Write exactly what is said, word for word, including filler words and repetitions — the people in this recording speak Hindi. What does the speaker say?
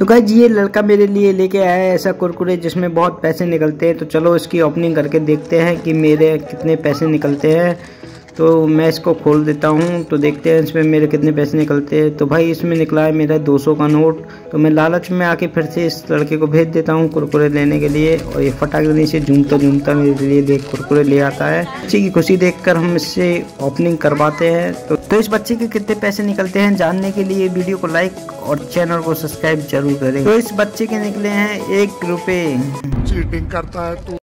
तो गाइस ये लड़का मेरे लिए लेके आया है ऐसा कुरकुरे जिसमें बहुत पैसे निकलते हैं। तो चलो इसकी ओपनिंग करके देखते हैं कि मेरे कितने पैसे निकलते हैं। तो मैं इसको खोल देता हूँ तो देखते हैं इसमें मेरे कितने पैसे निकलते हैं। तो भाई इसमें निकला है मेरा दो सौ का नोट। तो मैं लालच में आके फिर से इस लड़के को भेज देता हूँ कुरकुरे लेने के लिए। और ये फटाक से झूमता झूमता मेरे लिए देख कुरकुरे ले आता है। बच्चे की खुशी देखकर हम इससे ओपनिंग करवाते हैं। तो, तो इस बच्चे के कितने पैसे निकलते हैं जानने के लिए वीडियो को लाइक और चैनल को सब्सक्राइब जरूर करें। तो इस बच्चे के निकले हैं एक रुपये। चीटिंग करता है तू।